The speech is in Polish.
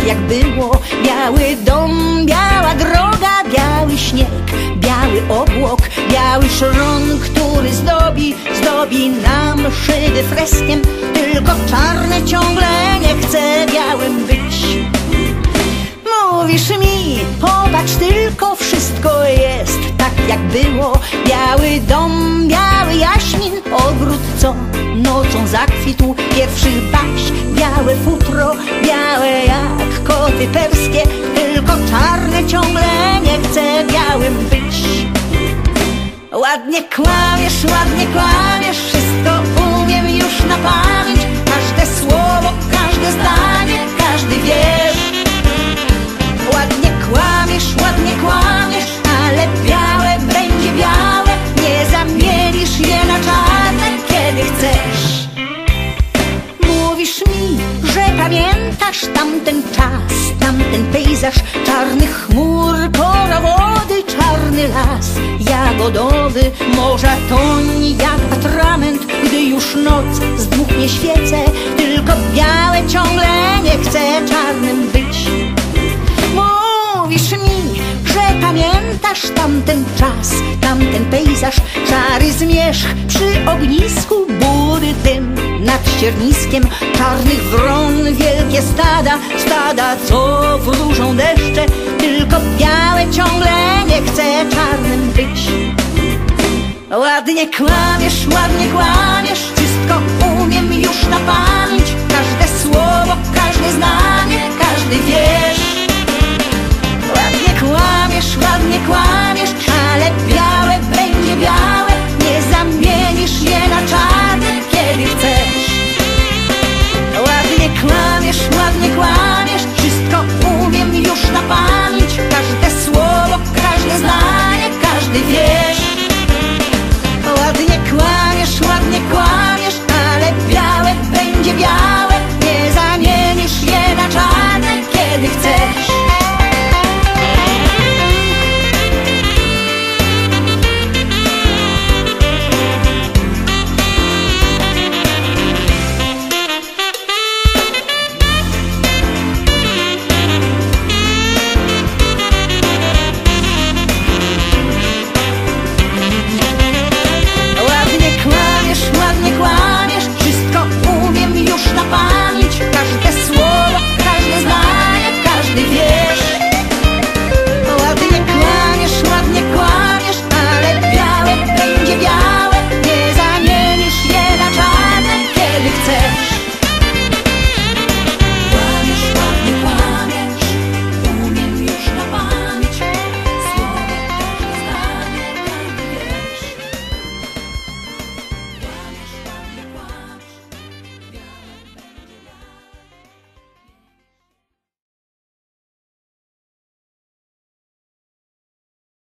jak było. Biały dom, biała droga, biały śnieg, biały obłok, biały szron, który zdobi nam szyby freskiem. Tylko czarne ciągle nie chce białym być. Mówisz mi, popatrz tylko, wszystko jest tak jak było. Biały dom, biały jaśmin, ogród co nocą zakwitł, pierwszych baś, białe futro, białe jak koty perskie. Tylko czarne ciągle nie chce białym być. Ładnie kłamiesz, wszystko umiem już na pamięć. Każde słowo, każde zdanie, każdy wiersz. Ładnie kłamiesz, ale białe będzie białe. Nie zamienisz je na czarne, kiedy chcesz. Mówisz mi, że pamiętasz tamten czas, tamten pejzaż czarnych chmur, korowody, czarny las jagodowy, morza toń jak atrament. Gdy już noc zdmuchnie świece, tylko białe ciągle nie chce czarnym być. Mówisz mi, że pamiętasz tamten czas, tamten pejzaż, szary zmierzch przy ognisku, bury dym nad ścierniskiem, czarnych wron, wielkie stada, co wróżą deszcze. Tylko białe ciągle nie chce czarnym być. Ładnie kłamiesz, wszystko umiem już na pamięć. Każde słowo, każde zdanie,